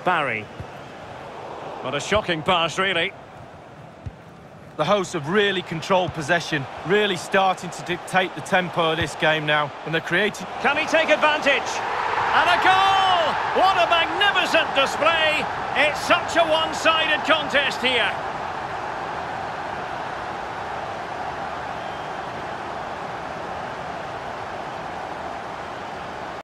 Barry. What a shocking pass, really. The hosts have really controlled possession, really starting to dictate the tempo of this game now, and they're creating... Can he take advantage? And a goal! What a magnificent display! It's such a one-sided contest here.